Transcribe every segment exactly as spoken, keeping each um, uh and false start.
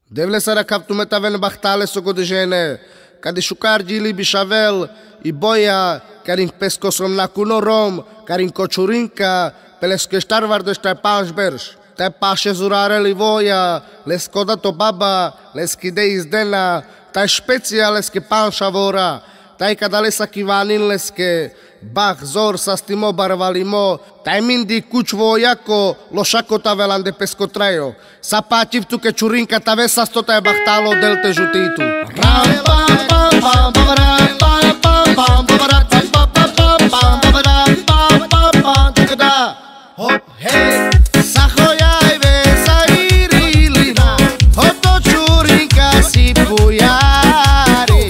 Deve ser a captu metaven bachtale soko de gene. Cade chucar de li bichavel e boia, querem pescoçom na cunorom, querem cochurinca, peles que estar vardo estar pansbers. Te paše zurare li voia, les coda to baba, les que deis dena, ta specia les que pancha vora, ta cadale sa kivanin les que bach zor sa stimo barvalimo, ta mindi kuch voiaco, lo shaco tavelan de pescotraio, sa pativ tu que churinca tavesa sto ta bachtalo del te jutitu. Ram pam pam pam pam ram pam pam pam pam ram pam pam pam pam pam ram pam pam pam tkda hop hey sahoya ve sairi hop to churinca si puyare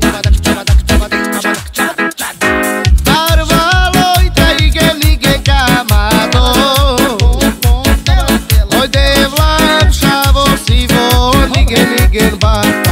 arvalo itaige nige kamado oi devlam shavo si vo nige nige ba